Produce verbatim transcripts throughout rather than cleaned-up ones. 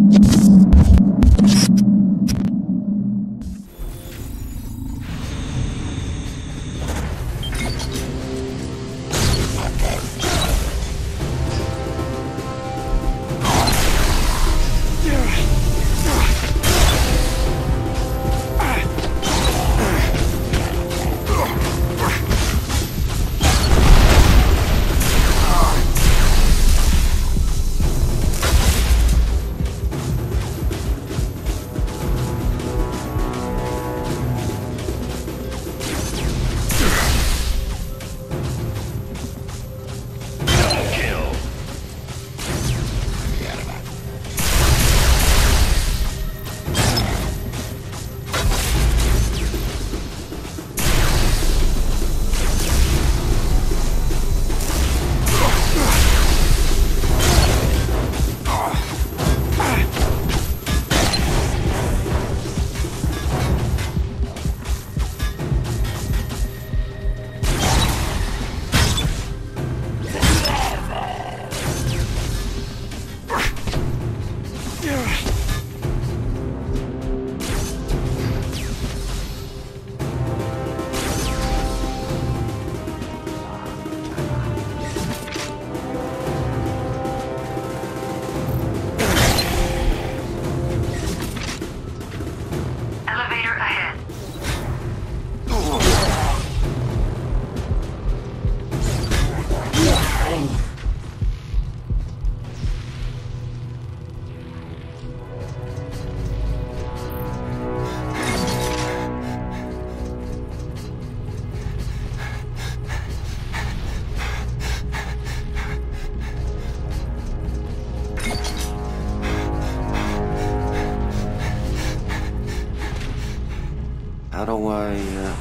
How do I, uh...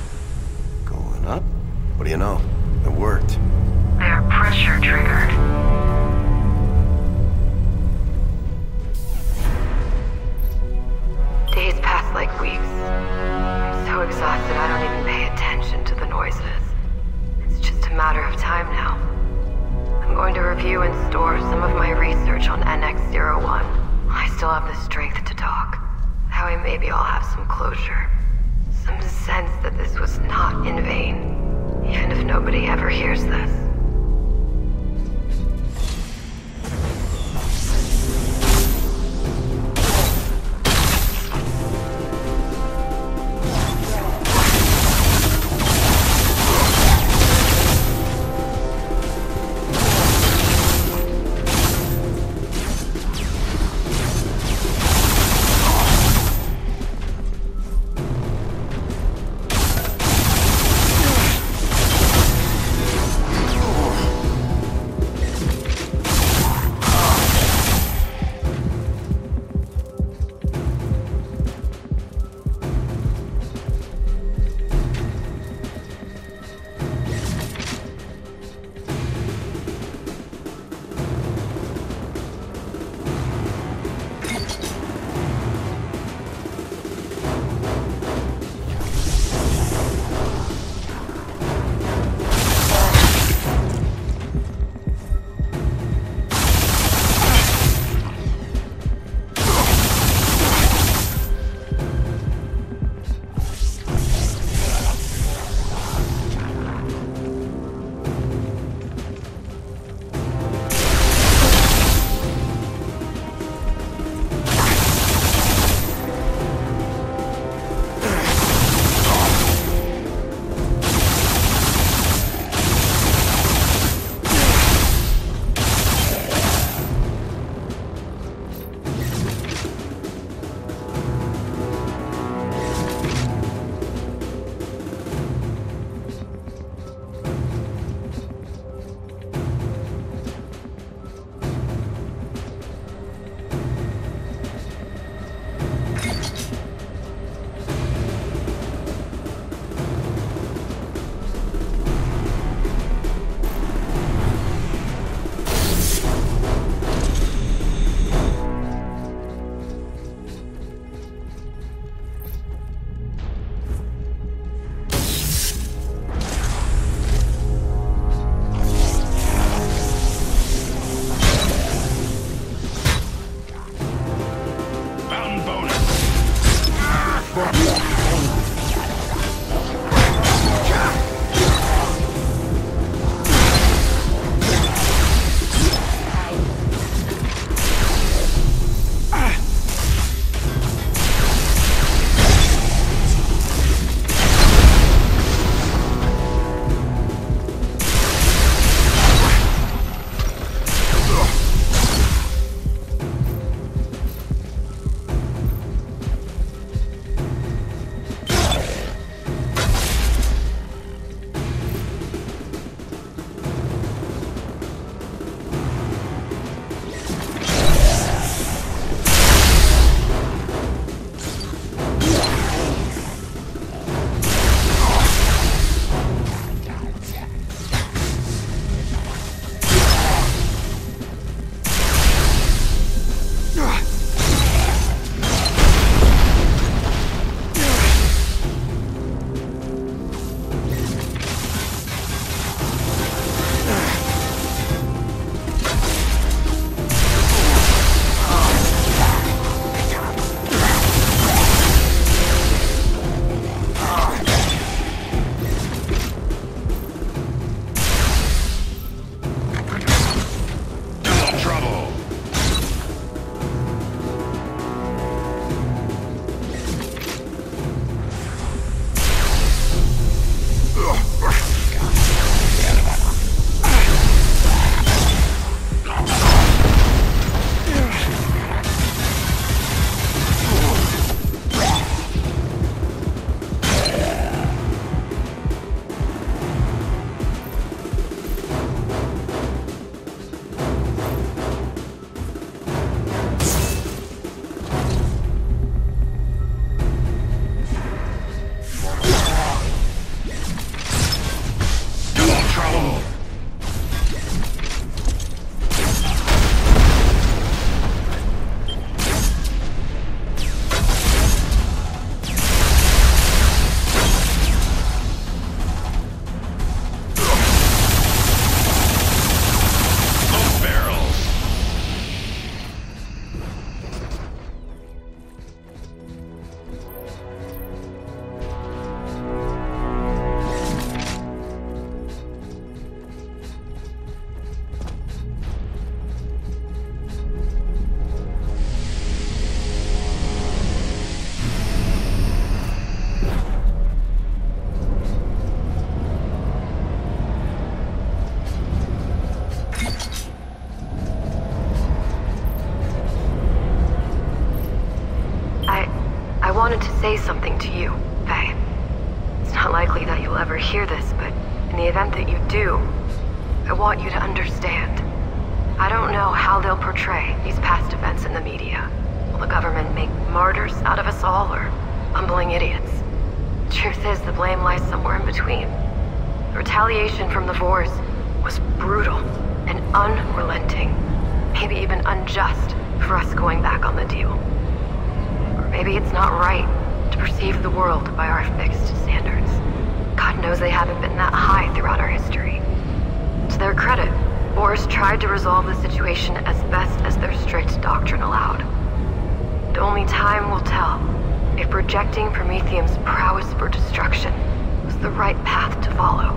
going up? What do you know? It worked. They're pressure triggered. Days pass like weeks. I'm so exhausted I don't even pay attention to the noises. It's just a matter of time now. I'm going to review and store some of my research on N X zero one. I still have the strength to talk. That way maybe I'll have some closure. Some sense that this was not in vain, even if nobody ever hears this. say something to you, Faye. It's not likely that you'll ever hear this, but in the event that you do, I want you to understand. I don't know how they'll portray these past events in the media. Will the government make martyrs out of us all, or humbling idiots? The truth is, the blame lies somewhere in between. The retaliation from the Vorus was brutal and unrelenting, maybe even unjust for us going back on the deal. Or maybe it's not right to perceive the world by our fixed standards. God knows they haven't been that high throughout our history. To their credit, Vorus tried to resolve the situation as best as their strict doctrine allowed. And only time will tell if rejecting Promethium's prowess for destruction was the right path to follow.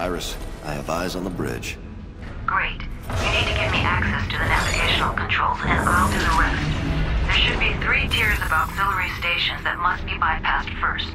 Iris, I have eyes on the bridge. Great. You need to give me access to the navigational controls, and I'll do the rest. There should be three tiers of auxiliary stations that must be bypassed first.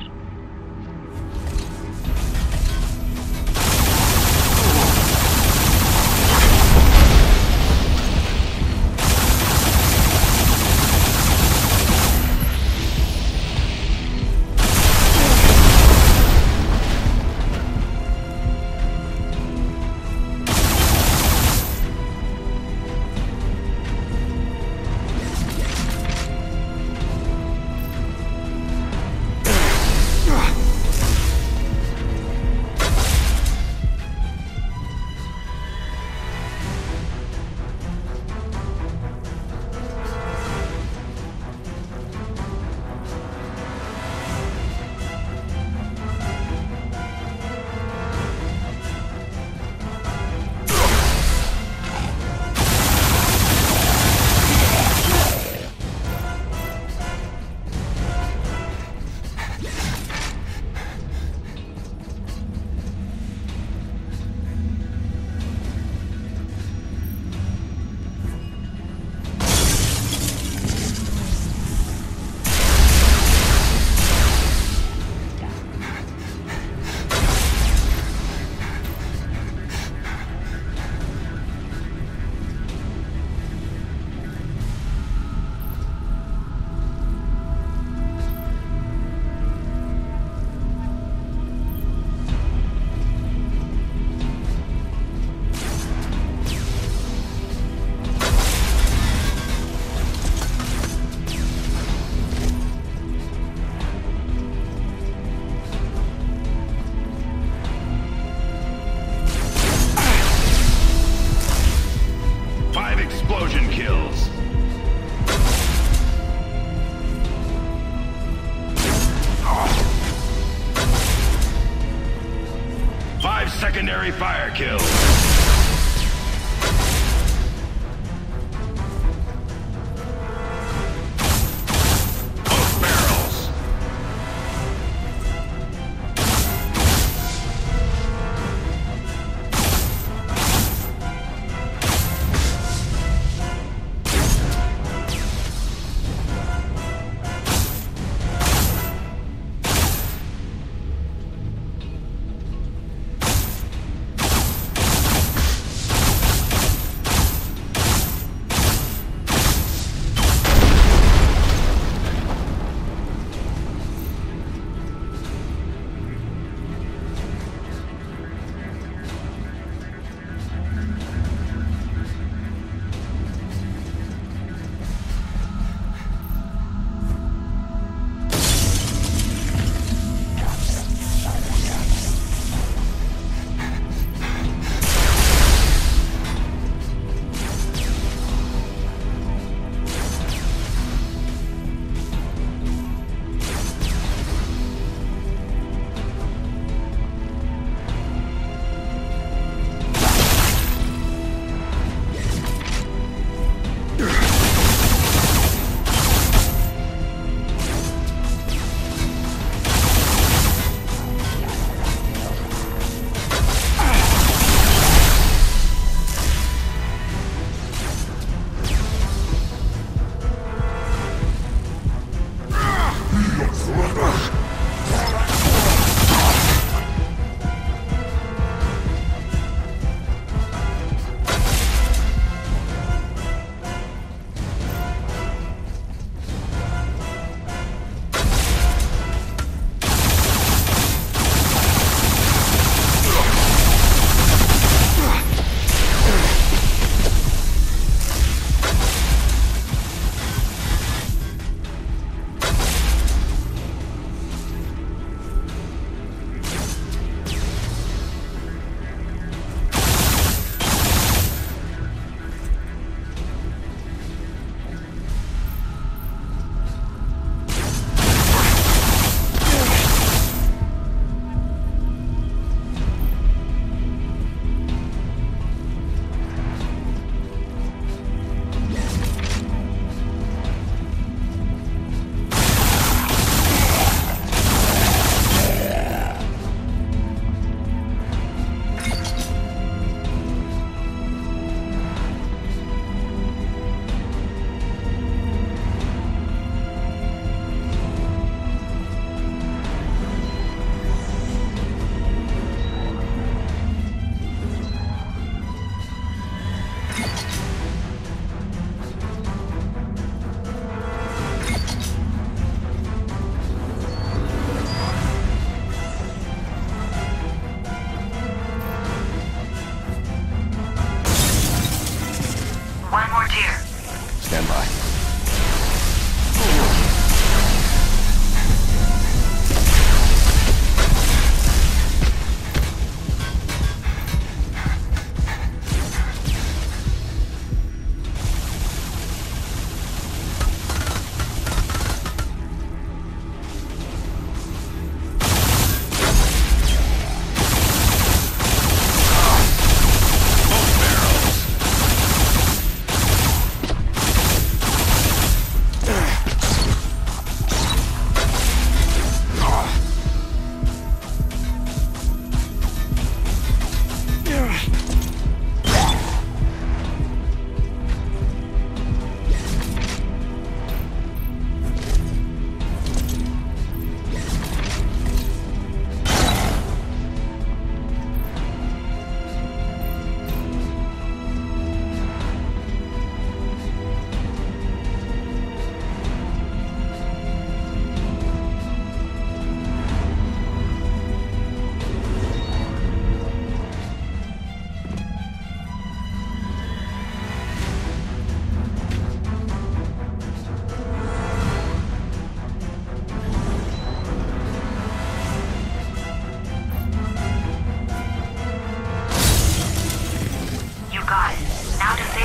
Secondary fire kills. Both barrels.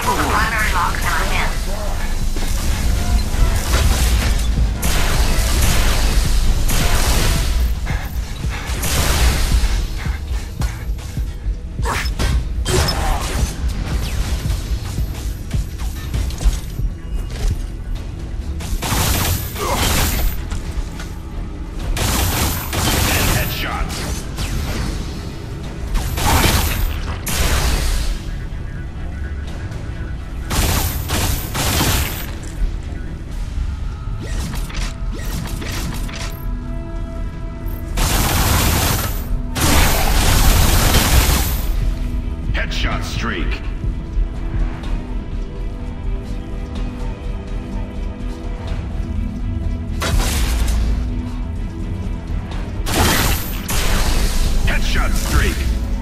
Disable the primary lock and I'm in. Streak. Headshot streak.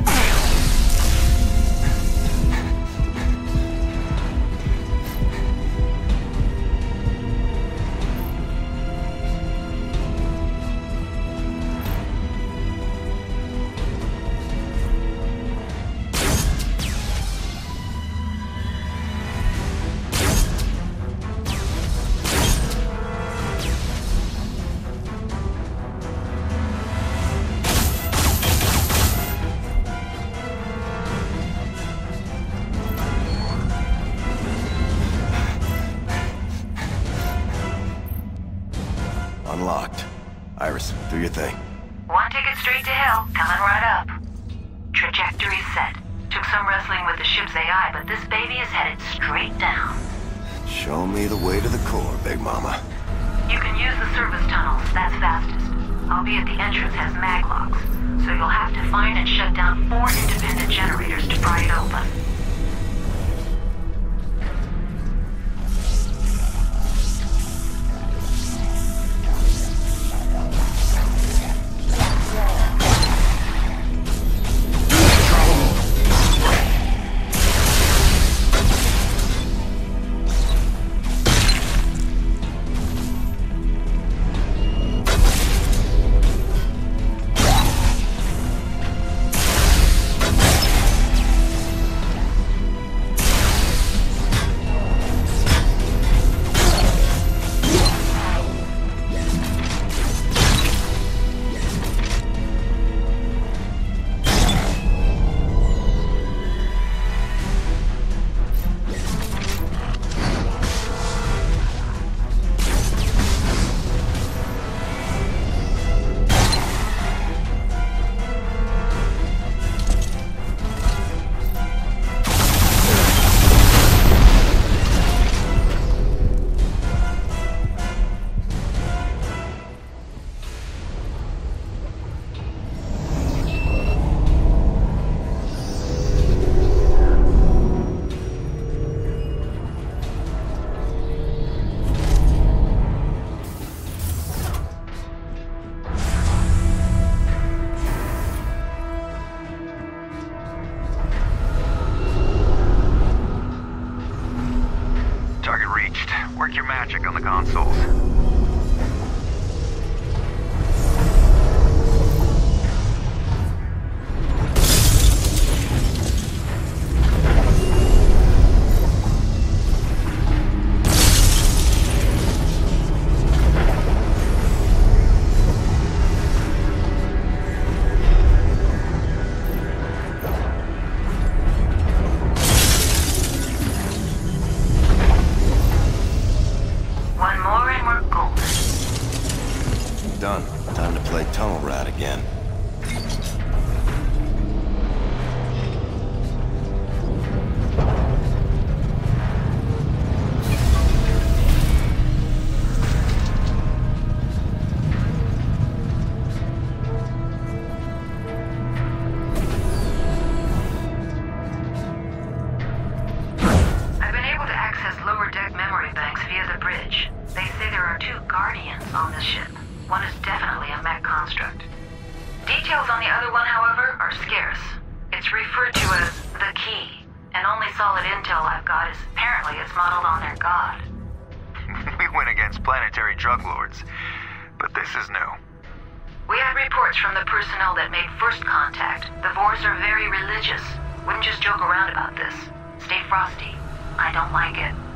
Unlocked. Iris, do your thing. One ticket straight to hell, coming right up. Trajectory set. Took some wrestling with the ship's A I, but this baby is headed straight down. Show me the way to the core, Big Mama. You can use the service tunnels, that's fastest. Albeit the entrance has mag locks, so you'll have to find and shut down four independent generators to pry it open. Work your magic on the consoles. Done. Time to play Tunnel Rat again. I've been able to access lower deck memory banks via the bridge. They say there are two Guardians on this ship. One is definitely a mech construct. Details on the other one, however, are scarce. It's referred to as the Key, and only solid intel I've got is apparently it's modeled on their god. We went against planetary drug lords, but this is new. We had reports from the personnel that made first contact. The Vorus are very religious. Wouldn't just joke around about this. Stay frosty. I don't like it.